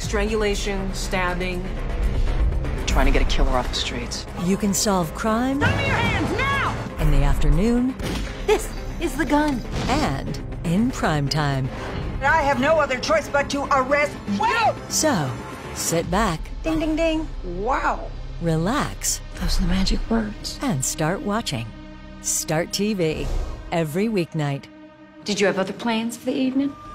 strangulation, stabbing. Trying to get a killer off the streets. You can solve crime. Throw me your hands now! In the afternoon. This is the gun. And in prime time. I have no other choice but to arrest you! So, sit back. Ding, ding, ding. Wow. Relax. Those are the magic words. And start watching. Start TV. Every weeknight. Did you have other plans for the evening?